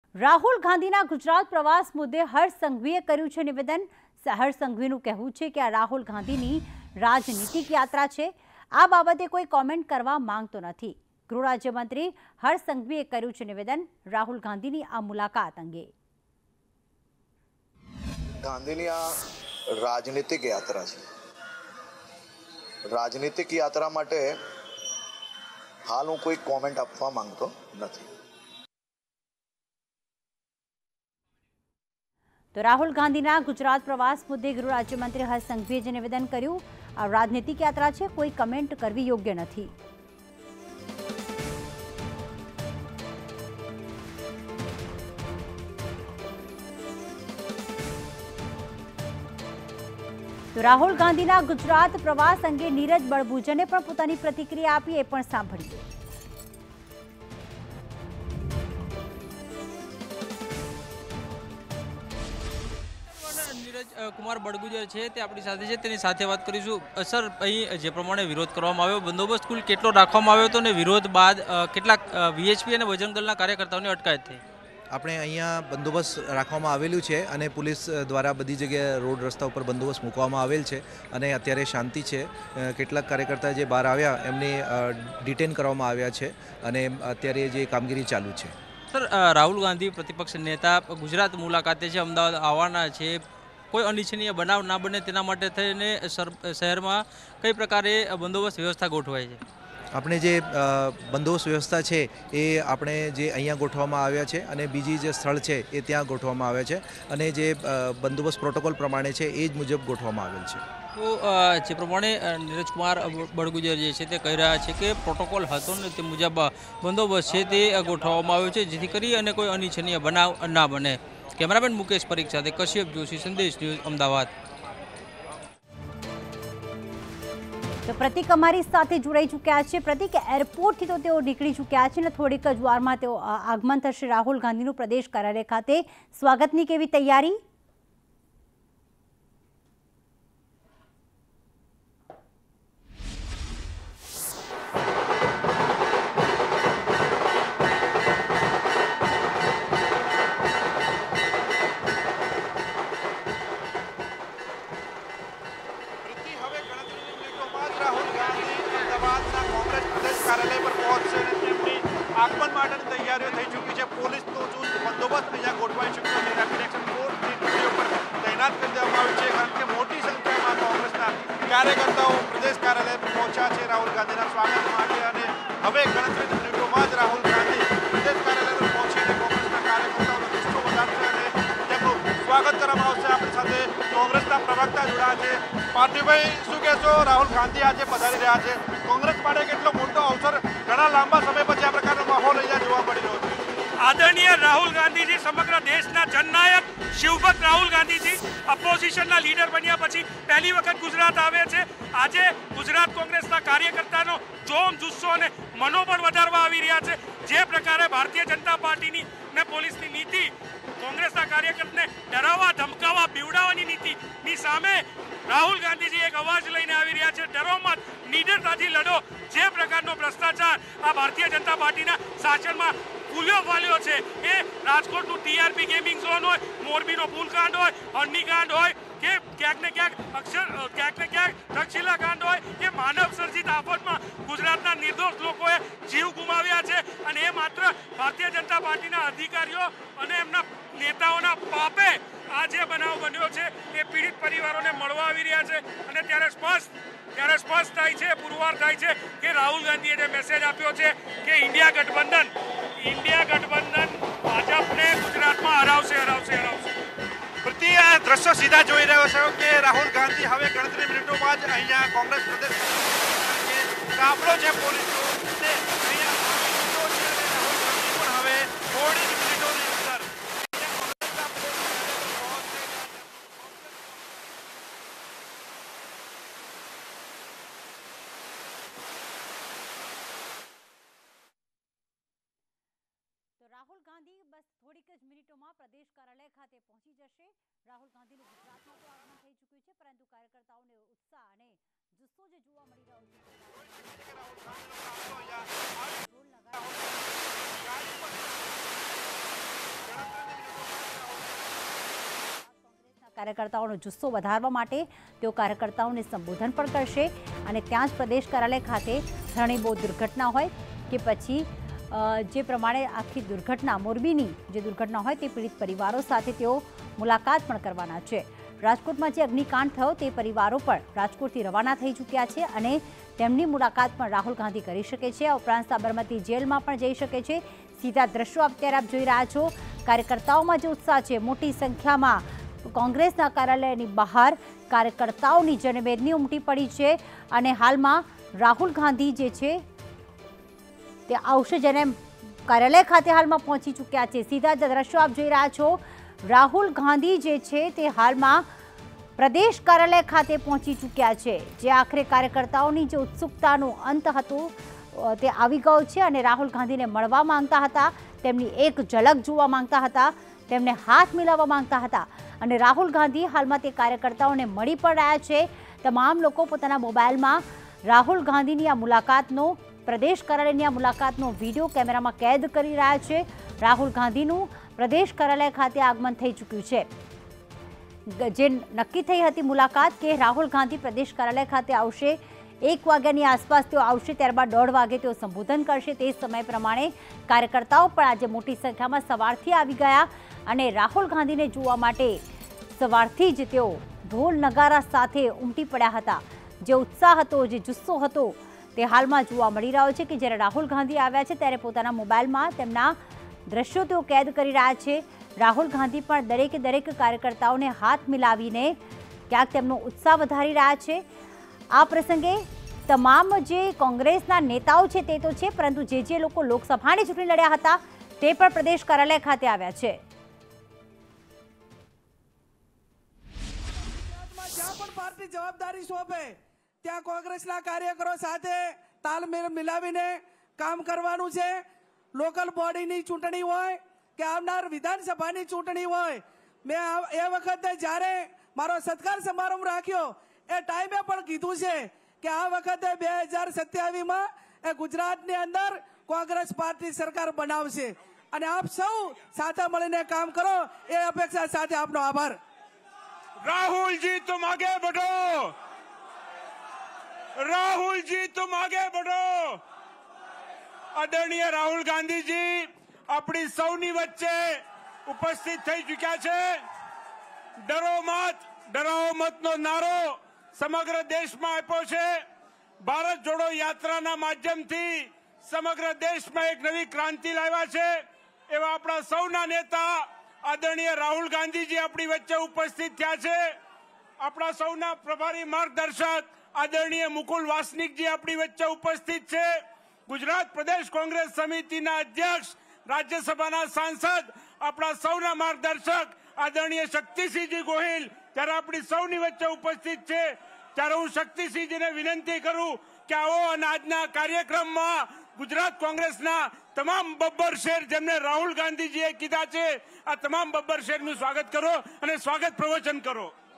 રાહુલ ગાંધીના ગુજરાત પ્રવાસ મુદ્દે હર્ષ સંઘવીએ કર્યું છે નિવેદન। હર્ષ સંઘવીનું કહેવું છે કે આ રાહુલ ગાંધીની રાજનીતિક યાત્રા છે। આ બાબતે કોઈ કોમેન્ટ કરવા માંગતો નથી। ગૃહ રાજ્યમંત્રી હર્ષ સંઘવીએ કર્યું છે નિવેદન રાહુલ ગાંધીની આ મુલાકાત અંગે। ગાંધીની આ રાજનીતિક યાત્રા છે। રાજનીતિક યાત્રા માટે હાલ હું કોઈ કોમેન્ટ આપવા માંગતો નથી। तो राहुल गांधीना गुजरात प्रवास मुद्दे गृह राज्यमंत्री हर्ष संघवीए जे निवेदन कर्યું आ राजनीतिक यात्रा है, कोई कमेंट करवी योग्य नहीं। तो राहुल गांधीना गुजरात प्रवास अंगे नीरज बड़भुजने पण पोतानी प्रतिक्रिया आपी, ए पण सांभळीए। नीरज कुमार बड़गुजर है ते अपनी साथे छे, तेनी साथे बात करीशुं। सर, अहीं जे प्रमाणे विरोध करवामां आव्यो, बंदोबस्त कुल केटलो राखवामां आव्यो तो ने विरोध बाद केटलाक वीएचपी अने बजरंग दळना कार्यकर्ताओनी अटकायत थई? આપણે અહીંયા બંદોબસ્ત રાખવામાં આવેલું છે અને પોલીસ દ્વારા બધી જગ્યાએ રોડ રસ્તા ઉપર બંદોબસ્ત મૂકવામાં આવેલ છે અને અત્યારે શાંતિ છે। કેટલાક કાર્યકર્તા જે બહાર આવ્યા એમને ડિટેન કરવામાં આવ્યા છે અને અત્યારે જે કામગીરી ચાલુ છે। સર, રાહુલ ગાંધી प्रतिपक्ष नेता गुजरात मुलाकाते छे, अमदावाद આવવાના છે। कोई अनिच्छनीय बनाव ना बने तेना माटे थईने शहेरमां कई प्रकारे बंदोबस्त व्यवस्था गोठवाय छे? આપણે જે બંદોબસ્ત વ્યવસ્થા છે એ આપણે જે અહીંયા ગોઠવવામાં આવ્યા છે અને બીજી જે સ્થળ છે એ ત્યાં ગોઠવવામાં આવ્યા છે અને જે બંદોબસ્ત પ્રોટોકોલ પ્રમાણે છે એ જ મુજબ ગોઠવવામાં આવેલ છે। તો જે પ્રમાણે નીરજ કુમાર બડગુજર જે છે તે કહી રહ્યા છે કે પ્રોટોકોલ હતો ને તે મુજબ બંદોબસ્ત છે તે ગોઠવવામાં આવ્યો છે જેથી કરી અને કોઈ અનિચ્છનીય બનાવ ના બને। કેમેરામેન મુકેશ પરીખ સાથે કશ્યપ જોશી, સંદેશ ન્યૂઝ, અમદાવાદ। तो प्रतीक अमारी साथे जोड़ाई चुक्या है। प्रतीक, एरपोर्ट थी तो तेओ निकली चुक्या है ने थोड़ीक ज वारमां तेओ आगमन थशे राहुल गांधीनुं प्रदेश कार्यालय खाते। स्वागतनी केवी तैयारी? कार्यालय पर पहुंचे आगमन माटेनी तैयारीओ थई चूकी है। पोलीस तो चुस्त बंदोबस्त अहींया गोठवाई चूक्यो छे। रेपिड एक्शन फोर्स टीमो पर तैनात कर देवामां आवी छे कारण के मोटी संख्यामां कोंग्रेसना कार्यकर्ताओ प्रदेश कार्यालय पर पहुंच्या छे राहुल गांधीना स्वागत माटे अने हवे गणतरी मिनिटोमां ज राहुल गांधी प्रदेश कार्यालय पर पहुंचीने कोंग्रेसना कार्यकर्ताओनो जुस्सो वधारशे अने તેમનું સ્વાગત કરવામાં આવશે। આપણી સાથે કોંગ્રેસના પ્રવક્તા જોડાયા છે। પાર્થિવભાઈ, શું કહેશો? રાહુલ ગાંધી આજે પધારી રહ્યા છે, કોંગ્રેસ માટે કેટલો મોટો અવસર, ઘણા લાંબા સમય પછી આ પ્રકારનો માહોલ અહીંયા જોવા મળી રહ્યો છે। आदरणीय राहुल गांधी जी समग्र देशना जननायक शिवभक्त राहुल गांधी जी अपोजिशनना लीडर बन्या पछी पहली वखत गुजरात आवे छे। आजे गुजरात कांग्रेसना कार्यकर्तानो जोम जुस्सो अने मनोबळ वधारवा आवी रह्या छे। जे प्रकारे भारतीय जनता पार्टीनी ने पोलीसनी नीति कांग्रेसना कार्यकर्ताने डरावा, धमकावा, बीवडावानी नीतिनी सामे राहुल गांधी जी एक अवाज लईने आवी रह्या छे। डरो मत, निडरताथी लड़ो। जे प्रकारनो भ्रष्टाचार आ भारतीय जनता पार्टीना शासनमां फूल्यो फाल्यो छे, ए राजकोटनुं टीआरपी गेमिंग झोन होय, मोरबीनो पुलकांड होय, हरनीकांड होय के क्यांक ने क्यांक तक्षशिला कांड होय के मानव सर्जित आफतमां गुजरातना निर्दोष लोकोए जीव गुमाव्या छे अने ए मात्र भारतीय जनता पार्टीना अधिकारीओ अने एमना नेताओना पापे आ जे बनाव बन्यो छे ए पीड़ित परिवारोने मळवा आवी रह्या छे। अने त्यारे स्पष्ट थाय छे, पुरવાર थाय छे के राहुल गांधीए जे मेसेज आप्यो छे के इंडिया गठबंधन भाजपने गुजरातमां हरावशे। પ્રતિ આ દ્રશ્યો સીધા જોઈ રહ્યો છો કે રાહુલ ગાંધી હવે ગણતરી મિનિટોમાં જ અહીંયા કોંગ્રેસ પ્રદેશ કાફલો છે પોલીસનો તે અહીંયા રાહુલ ગાંધી પણ હવે થોડી જ મિનિટોની અંદર રાહુલ ગાંધી બસ થોડીક જ મિનિટોમાં પ્રદેશ કાર્યાલય ખાતે પહોંચી જશે। રાહુલ ગાંધીનું ગુજરાતમાં તો આગમન થઈ ચૂક્યું છે, પરંતુ કાર્યકર્તાઓને ઉત્સાહ અને જુસ્સો જે જોવા મળી રહ્યો છે કાર્યકર્તાઓનો જુસ્સો વધારવા માટે તેઓ કાર્યકર્તાઓને સંબોધન પણ કરશે અને ત્યાં જ પ્રદેશ કાર્યાલય ખાતે ઘણી બહુ દુર્ઘટના હોય કે પછી જે પ્રમાણે આખી દુર્ઘટના મોરબીની જે દુર્ઘટના હોય તે પીડિત પરિવારો સાથે તેઓ મુલાકાત પણ કરવાના છે. રાજકોટમાં જે અગ્નિકાંડ થયો તે પરિવારો પણ રાજકોટથી રવાના થઈ ચૂક્યા છે અને તેમની મુલાકાત પણ રાહુલ ગાંધી કરી શકે છે. આ ઉપરાંત સાબરમતી જેલમાં પણ જઈ શકે છે. સીધા દ્રશ્યો અત્યારે આપ જોઈ રહ્યા છો. કાર્યકર્તાઓમાં જે ઉત્સાહ છે, મોટી સંખ્યામાં કોંગ્રેસના કાર્યાલયની બહાર કાર્યકર્તાઓની જનમેદની ઉમટી પડી છે અને હાલમાં રાહુલ ગાંધી જે છે તે આવશે, જેને કાર્યાલય ખાતે હાલમાં પહોંચી ચૂક્યા છે. સીધા જ દ્રશ્યો આપ જોઈ રહ્યા છો. રાહુલ ગાંધી જે છે તે હાલમાં પ્રદેશ કાર્યાલય ખાતે પહોંચી ચૂક્યા છે. જે આખરે કાર્યકર્તાઓની જે ઉત્સુકતાનો અંત હતો તે આવી ગયો છે અને રાહુલ ગાંધીને મળવા માંગતા હતા, તેમની એક ઝલક જોવા માંગતા હતા, તેમને હાથ મિલાવવા માંગતા હતા અને રાહુલ ગાંધી હાલમાં તે કાર્યકર્તાઓને મળી પણ રહ્યા છે. તમામ લોકો પોતાના મોબાઈલમાં રાહુલ ગાંધીની આ મુલાકાતનો, પ્રદેશ કાર્યાલયની આ મુલાકાતનો વિડીયો કેમેરામાં કેદ કરી રહ્યા છે. રાહુલ ગાંધીનું પ્રદેશ કાર્યાલય ખાતે આગમન થઈ ચૂક્યું છે. જે નક્કી થઈ હતી મુલાકાત કે રાહુલ ગાંધી પ્રદેશ કાર્યાલય ખાતે આવશે, 1 વાગ્યાની આસપાસ તેઓ આવશે, ત્યારબાદ 1:30 વાગે તેઓ સંબોધન કરશે. તે સમય પ્રમાણે કાર્યકર્તાઓ પણ આજે મોટી સંખ્યામાં સવારથી આવી ગયા અને રાહુલ ગાંધીને જોવા માટે સવારથી જ તેઓ ઢોલ નગારા સાથે ઉમટી પડ્યા હતા. જે ઉત્સાહ હતો, જે જુસ્સો હતો તે હાલમાં જોવા મળી રહ્યો છે કે જ્યારે રાહુલ ગાંધી આવ્યા છે ત્યારે પોતાના મોબાઈલમાં તેમના દ્રશ્યો તેઓ કેદ કરી રહ્યા છે. રાહુલ ગાંધી પણ દરેક કાર્યકર્તાઓને હાથ મિલાવીને ક્યાંક તેમનો ઉત્સાહ વધારી રહ્યા છે. આ પ્રસંગે તમામ જે કોંગ્રેસના નેતાઓ છે તે તો છે, પરંતુ જે લોકો લોકસભાની ચૂંટણી લડ્યા હતા તે પણ પ્રદેશ કાર્યાલય ખાતે આવ્યા છે. જ્યાં પણ પાર્ટી જવાબદારી સોંપે ત્યાં કોંગ્રેસના કાર્યકરો સાથે તાલમેલ મિલાવીને કામ કરવાનું છે. લોકલ બોડીની ચૂંટણી હોય કે આવનાર વિધાનસભાની ચૂંટણી હોય, મેં એ વખતે જ્યારે મારો સત્કાર સમારંભ રાખ્યો એ ટાઈમે પણ કીધું છે કે આ વખતે 2027માં એ ગુજરાતની અંદર કોંગ્રેસ પાર્ટી સરકાર બનાવશે અને આપ સૌ સાથે મળીને કામ કરો એ અપેક્ષા સાથે આપનો આભાર. राहुल जी तुम आगे बढ़ो, राहुल जी तुम आगे बढ़ो. आदरणीय राहुल गांधी जी अपनी સૌની વચ્ચે ઉપસ્થિત થઈ ચૂક્યા છે. ડરો મત, ડરાવો મતનો નારો સમગ્ર દેશમાં આપ્યો છે. ભારત જોડો યાત્રાના માધ્યમથી સમગ્ર દેશમાં એક નવી ક્રાંતિ લાવ્યા છે. એવા આપણા સૌના નેતા આદરણીય રાહુલ ગાંધીજી આપણી વચ્ચે ઉપસ્થિત થયા છે. આપણા સૌના પ્રભારી માર્ગદર્શક આદરણીય મુકુલ વાસનિકજી આપણી વચ્ચે ઉપસ્થિત છે. ગુજરાત પ્રદેશ કોંગ્રેસ સમિતિના અધ્યક્ષ, રાજ્યસભાના સાંસદ, આપણા સૌના માર્ગદર્શક આદરણીય શક્તિસિંહજી ગોહિલ ત્યારે આપણી સૌની વચ્ચે ઉપસ્થિત છે. ત્યારે હું શક્તિસિંહજીને વિનંતી કરું કે આવો અને આજના કાર્યક્રમમાં ગુજરાત કોંગ્રેસના તમામ બબ્બર શેર જેમને રાહુલ ગાંધીજીએ કીધા છે, આ તમામ બબ્બર શેરનું સ્વાગત કરો અને સ્વાગત પ્રવચન કરો.